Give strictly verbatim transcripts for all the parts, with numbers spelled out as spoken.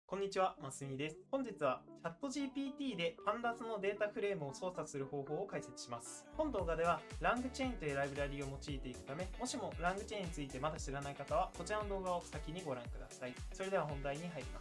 こんにちは、ますみです。本日は チャットジーピーティー で Pandas のデータフレームを操作する方法を解説します。本動画では LangChain というライブラリを用いていくため、もしも LangChain についてまだ知らない方は、こちらの動画を先にご覧ください。それでは本題に入ります。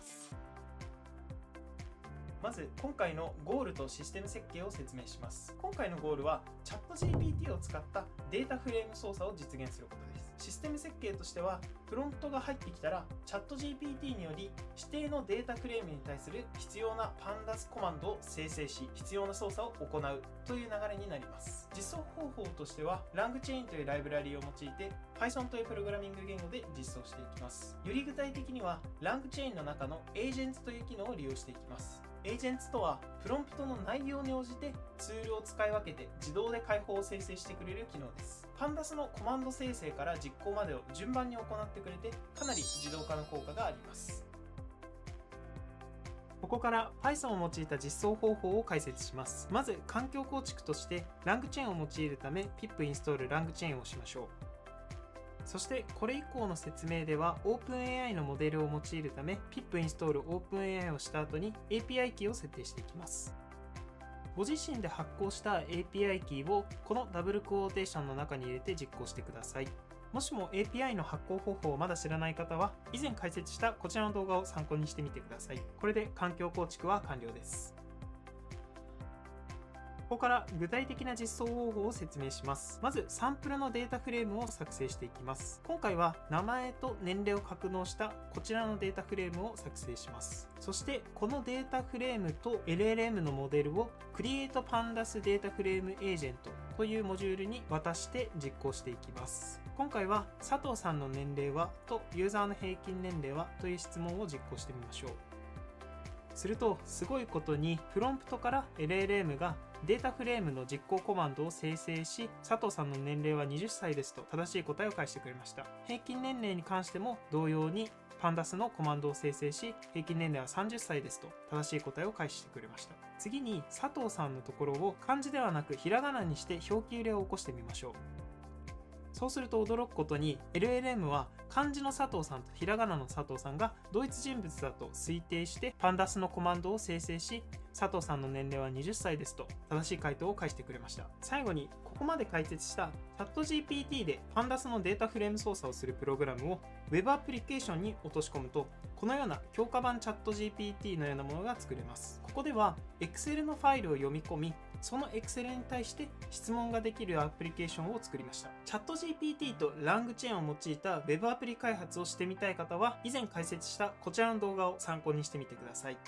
まず、今回のゴールとシステム設計を説明します。今回のゴールは チャットジーピーティー を使ったデータフレーム操作を実現することです。システム設計としては、プロンプトが入ってきたら チャットジーピーティー により指定のデータフレームに対する必要な Pandas コマンドを生成し、必要な操作を行うという流れになります。実装方法としては LangChain というライブラリを用いて Python というプログラミング言語で実装していきます。より具体的には LangChain の中の Agents という機能を利用していきます。エージェンツとは、プロンプトの内容に応じてツールを使い分けて自動で開放を生成してくれる機能です。Pandas のコマンド生成から実行までを順番に行ってくれて、かなり自動化の効果があります。ここから Python を用いた実装方法を解説します。まず、環境構築として LangChain を用いるため pip install LangChain をしましょう。そしてこれ以降の説明では OpenAI のモデルを用いるため pip install OpenAI をした後に エーピーアイ キーを設定していきます。ご自身で発行した エーピーアイ キーをこのダブルクォーテーションの中に入れて実行してください。もしも エーピーアイ の発行方法をまだ知らない方は以前解説したこちらの動画を参考にしてみてください。これで環境構築は完了です。ここから具体的な実装方法を説明します。まず、サンプルのデータフレームを作成していきます。今回は名前と年齢を格納したこちらのデータフレームを作成します。そして、このデータフレームと エルエルエム のモデルを Create Pandas Data Frame Agent というモジュールに渡して実行していきます。今回は佐藤さんの年齢はとユーザーの平均年齢はという質問を実行してみましょう。すると、すごいことに、プロンプトから エルエルエム がデータフレームの実行コマンドを生成し、佐藤さんの年齢ははたちですと正しい答えを返してくれました。平均年齢に関しても同様に、Pandas のコマンドを生成し、平均年齢はさんじゅっさいですと正しい答えを返してくれました。次に、佐藤さんのところを漢字ではなくひらがなにして表記揺れを起こしてみましょう。そうすると驚くことに エルエルエム は漢字の佐藤さんとひらがなの佐藤さんが同一人物だと推定して Pandas のコマンドを生成し、佐藤さんの年齢ははたちですと正しい回答を返してくれました。最後にここまで解説した チャットジーピーティー で Pandas のデータフレーム操作をするプログラムを Web アプリケーションに落とし込むと、このような強化版 チャットジーピーティー のようなものが作れます。ここでは Excel のファイルを読み込み、その Excel に対して質問ができるアプリケーションを作りました。チャットジーピーティー と LangChain を用いた Web アプリ開発をしてみたい方は、以前解説したこちらの動画を参考にしてみてください。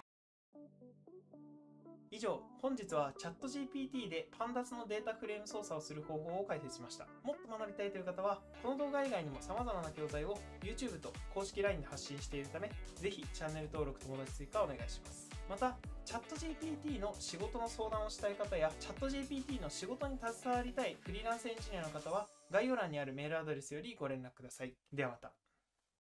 以上、本日は チャットジーピーティー で Pandas のデータフレーム操作をする方法を解説しました。もっと学びたいという方は、この動画以外にも様々な教材を YouTube と公式 ライン で発信しているため、ぜひチャンネル登録、友達追加お願いします。また、チャットジーピーティー の仕事の相談をしたい方や、チャットジーピーティー の仕事に携わりたいフリーランスエンジニアの方は、概要欄にあるメールアドレスよりご連絡ください。ではまた。